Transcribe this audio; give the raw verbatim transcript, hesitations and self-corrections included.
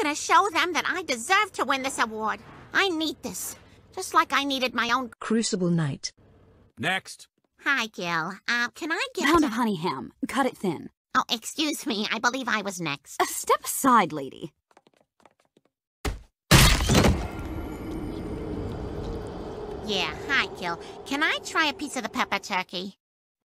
gonna show them that I deserve to win this award. I need this. Just like I needed my own Crucible Knight. Next. Hi, Gil. Uh, can I get Pound to... of honey ham. Cut it thin. Oh, excuse me. I believe I was next. Uh, step aside, lady. Yeah, hi, Gil. Can I try a piece of the pepper turkey?